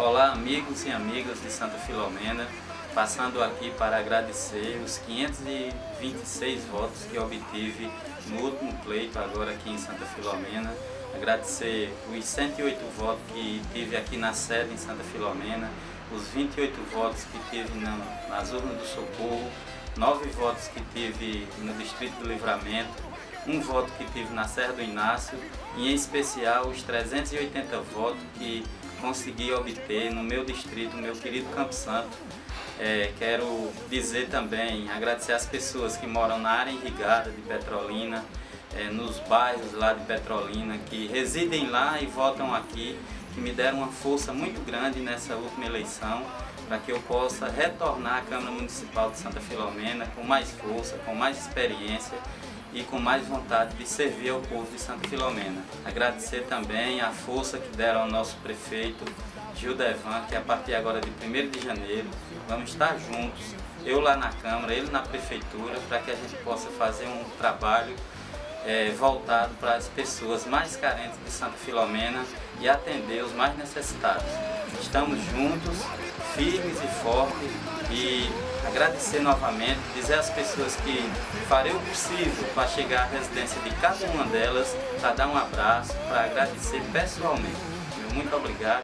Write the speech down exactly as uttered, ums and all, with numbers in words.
Olá, amigos e amigas de Santa Filomena, passando aqui para agradecer os quinhentos e vinte e seis votos que obtive no último pleito agora aqui em Santa Filomena. Agradecer os cento e oito votos que tive aqui na sede em Santa Filomena, os vinte e oito votos que tive na, nas urnas do Socorro, nove votos que tive no Distrito do Livramento, um voto que tive na Serra do Inácio e, em especial, os trezentos e oitenta votos que consegui obter no meu distrito, no meu querido Campo Santo. É, quero dizer também, agradecer às pessoas que moram na área irrigada de Petrolina, é, nos bairros lá de Petrolina, que residem lá e votam aqui, que me deram uma força muito grande nessa última eleição, para que eu possa retornar à Câmara Municipal de Santa Filomena com mais força, com mais experiência e com mais vontade de servir ao povo de Santa Filomena. Agradecer também a força que deram ao nosso prefeito Gildevan, que a partir agora de primeiro de janeiro vamos estar juntos, eu lá na Câmara, ele na Prefeitura, para que a gente possa fazer um trabalho é, voltado para as pessoas mais carentes de Santa Filomena e atender os mais necessitados. Estamos juntos, firmes e fortes, e agradecer novamente, dizer às pessoas que farei o possível para chegar à residência de cada uma delas, para dar um abraço, para agradecer pessoalmente. Muito obrigado.